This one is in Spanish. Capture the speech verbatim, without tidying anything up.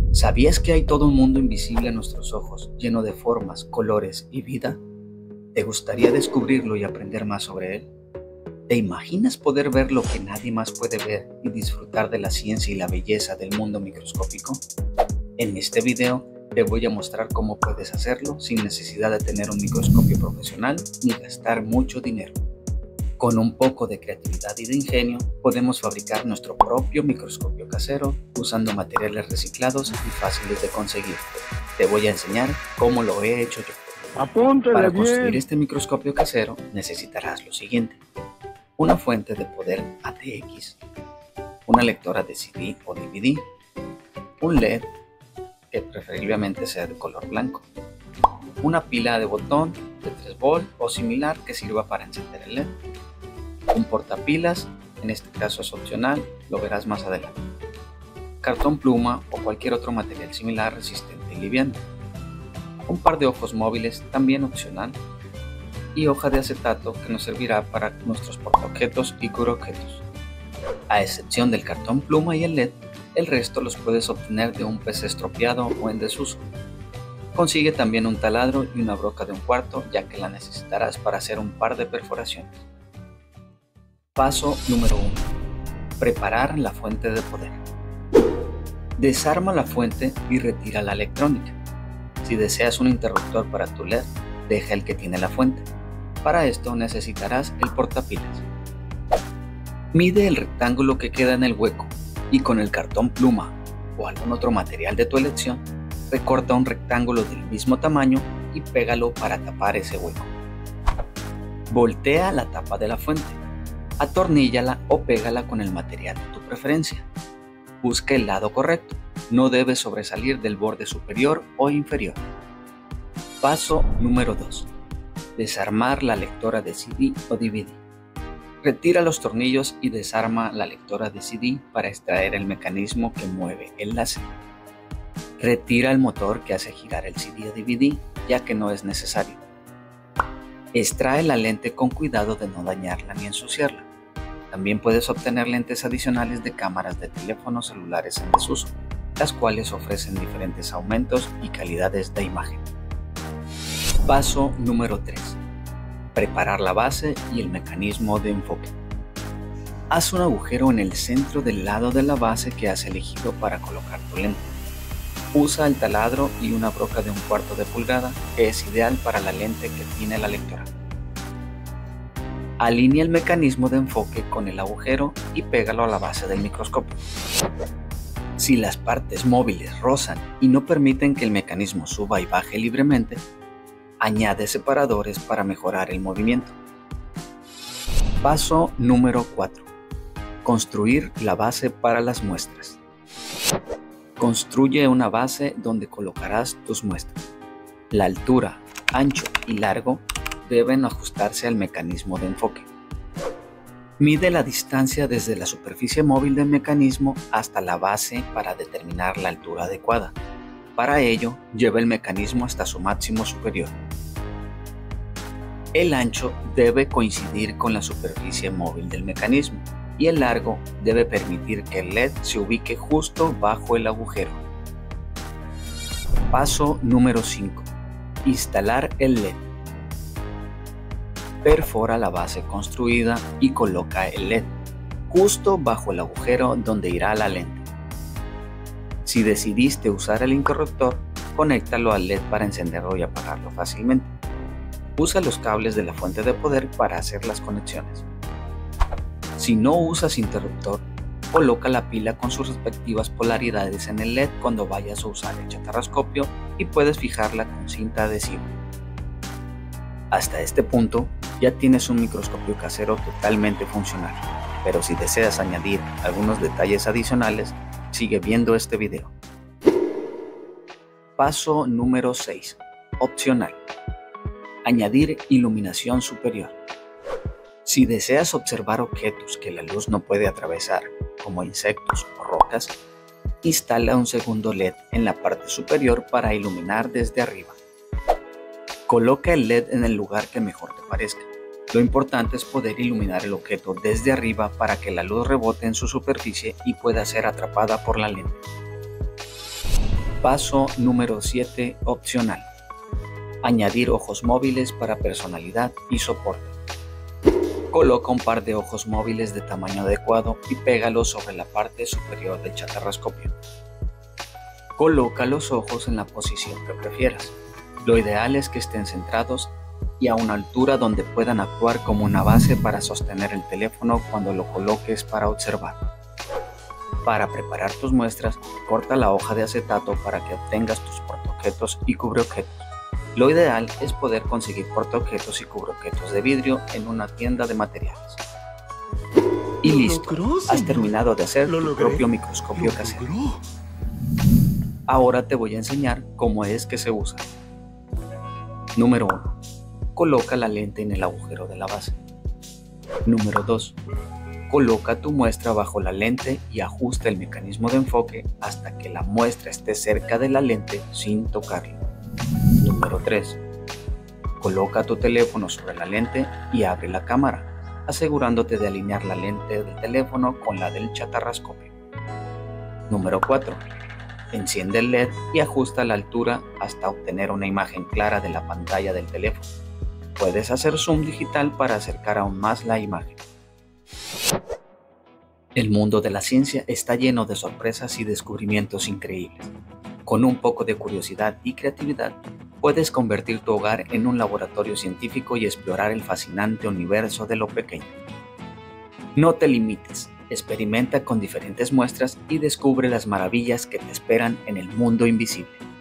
¿Sabías que hay todo un mundo invisible a nuestros ojos, lleno de formas, colores y vida? ¿Te gustaría descubrirlo y aprender más sobre él? ¿Te imaginas poder ver lo que nadie más puede ver y disfrutar de la ciencia y la belleza del mundo microscópico? En este video te voy a mostrar cómo puedes hacerlo sin necesidad de tener un microscopio profesional ni gastar mucho dinero. Con un poco de creatividad y de ingenio, podemos fabricar nuestro propio microscopio casero usando materiales reciclados y fáciles de conseguir. Te voy a enseñar cómo lo he hecho yo. Apúntele Para bien. construir este microscopio casero necesitarás lo siguiente: una fuente de poder A T X, una lectora de C D o D V D, un L E D que preferiblemente sea de color blanco, una pila de botón de tres volts o similar que sirva para encender el L E D, un portapilas, en este caso es opcional, lo verás más adelante, cartón pluma o cualquier otro material similar resistente y liviano, un par de ojos móviles también opcional y hoja de acetato que nos servirá para nuestros portaobjetos y cubreobjetos. A excepción del cartón pluma y el L E D, el resto los puedes obtener de un P C estropeado o en desuso. Consigue también un taladro y una broca de un cuarto, ya que la necesitarás para hacer un par de perforaciones. Paso número uno. Preparar la fuente de poder. Desarma la fuente y retira la electrónica. Si deseas un interruptor para tu L E D, deja el que tiene la fuente. Para esto necesitarás el portapilas. Mide el rectángulo que queda en el hueco y con el cartón pluma o algún otro material de tu elección, recorta un rectángulo del mismo tamaño y pégalo para tapar ese hueco. Voltea la tapa de la fuente, atorníllala o pégala con el material de tu preferencia. Busca el lado correcto, no debe sobresalir del borde superior o inferior. Paso número dos. Desarmar la lectora de C D o D V D. Retira los tornillos y desarma la lectora de C D para extraer el mecanismo que mueve el láser. Retira el motor que hace girar el C D o D V D, ya que no es necesario. Extrae la lente con cuidado de no dañarla ni ensuciarla. También puedes obtener lentes adicionales de cámaras de teléfonos celulares en desuso, las cuales ofrecen diferentes aumentos y calidades de imagen. Paso número tres. Preparar la base y el mecanismo de enfoque. Haz un agujero en el centro del lado de la base que has elegido para colocar tu lente. Usa el taladro y una broca de un cuarto de pulgada, que es ideal para la lente que tiene la lectora. Alinea el mecanismo de enfoque con el agujero y pégalo a la base del microscopio. Si las partes móviles rozan y no permiten que el mecanismo suba y baje libremente, añade separadores para mejorar el movimiento. Paso número cuatro. Construir la base para las muestras. Construye una base donde colocarás tus muestras. La altura, ancho y largo deben ajustarse al mecanismo de enfoque. Mide la distancia desde la superficie móvil del mecanismo hasta la base para determinar la altura adecuada. Para ello, lleva el mecanismo hasta su máximo superior. El ancho debe coincidir con la superficie móvil del mecanismo y el largo debe permitir que el L E D se ubique justo bajo el agujero. Paso número cinco. Instalar el L E D. Perfora la base construida y coloca el L E D justo bajo el agujero donde irá la lente. Si decidiste usar el interruptor, conéctalo al L E D para encenderlo y apagarlo fácilmente. Usa los cables de la fuente de poder para hacer las conexiones. Si no usas interruptor, coloca la pila con sus respectivas polaridades en el L E D cuando vayas a usar el chatarroscopio y puedes fijarla con cinta adhesiva. Hasta este punto ya tienes un microscopio casero totalmente funcional, pero si deseas añadir algunos detalles adicionales, sigue viendo este video. Paso número seis. Opcional. Añadir iluminación superior. Si deseas observar objetos que la luz no puede atravesar, como insectos o rocas, instala un segundo L E D en la parte superior para iluminar desde arriba. Coloca el L E D en el lugar que mejor te parezca. Lo importante es poder iluminar el objeto desde arriba para que la luz rebote en su superficie y pueda ser atrapada por la lente. Paso número siete, opcional. Añadir ojos móviles para personalidad y soporte. Coloca un par de ojos móviles de tamaño adecuado y pégalos sobre la parte superior del chatarrascopio. Coloca los ojos en la posición que prefieras. Lo ideal es que estén centrados y a una altura donde puedan actuar como una base para sostener el teléfono cuando lo coloques para observar. Para preparar tus muestras, corta la hoja de acetato para que obtengas tus portaobjetos y cubreobjetos. Lo ideal es poder conseguir portaobjetos y cubreobjetos de vidrio en una tienda de materiales. Y listo, has terminado de hacer tu propio microscopio casero. Ahora te voy a enseñar cómo es que se usa. Número uno. Coloca la lente en el agujero de la base. Número dos. Coloca tu muestra bajo la lente y ajusta el mecanismo de enfoque hasta que la muestra esté cerca de la lente sin tocarla. Número tres. Coloca tu teléfono sobre la lente y abre la cámara, asegurándote de alinear la lente del teléfono con la del chatarrascopio. Número cuatro. Enciende el L E D y ajusta la altura hasta obtener una imagen clara de la pantalla del teléfono. Puedes hacer zoom digital para acercar aún más la imagen. El mundo de la ciencia está lleno de sorpresas y descubrimientos increíbles. Con un poco de curiosidad y creatividad, puedes convertir tu hogar en un laboratorio científico y explorar el fascinante universo de lo pequeño. No te limites, experimenta con diferentes muestras y descubre las maravillas que te esperan en el mundo invisible.